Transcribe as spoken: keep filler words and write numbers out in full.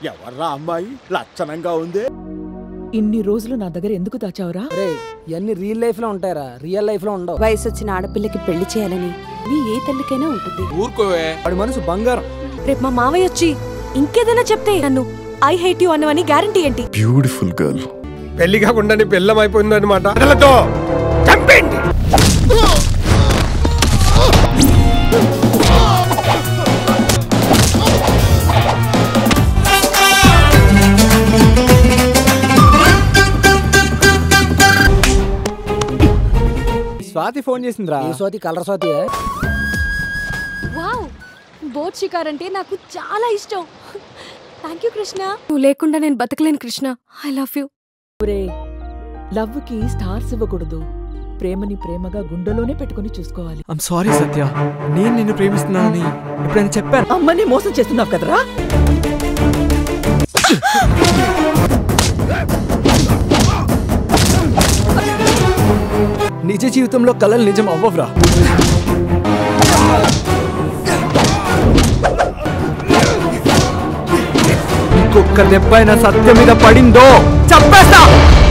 ఎవర్రా అమ్మాయి లక్షణంగా ఉంది. ఇన్ని రోజులు నా దగ్గర ఎందుకు దాచావురా? రే ఇవన్నీ రియల్ లైఫ్ లో ఉంటాయరా, రియల్ లైఫ్ లో ఉండవు. వయసు వచ్చిన ఆడపిల్లకి పెళ్లి చేయాలని నీ ఏ తల్లికైనా ఉంటుంది. ఊరుకోవే, వాడి మనసు బంగారం. రేపు మా మావయ్య వచ్చి ఇంకేదైనా చెప్తే నన్ను ఐ హేట్ యు అన్నవని గ్యారంటీ ఏంటి? Beautiful girl. పెళ్లి కాకుండా పెళ్ళం అయిపోయింది అనమాట. చంపేయండి. స్వాతి ఫోన్ చేసిందిరా. ఈ Swathi colour Swathi. Wow, boat షికార్ అంటే నాకు చాలా ఇష్టం. Thank you Krishna. నువ్వు లేకుండా నేను బతకలేను కృష్ణ. I love you. ఒరే, లవ్ కి స్టార్స్ ఇవ్వకూడదు. ప్రేమని ప్రేమగా గుండెలోనే పెట్టుకుని చూసుకోవాలి. ఐమ్ సారీ సత్య, నేను నిన్ను ప్రేమిస్తున్నానని ఎప్పుడైనా చెప్పాను? అమ్మని మోసం చేస్తున్నావు కదరా. నిజ జీవితంలో కలలు నిజం అవ్వవురా. ఇంకొక దెబ్బ అయినా సత్య మీద పడిందో చంపేస్తా.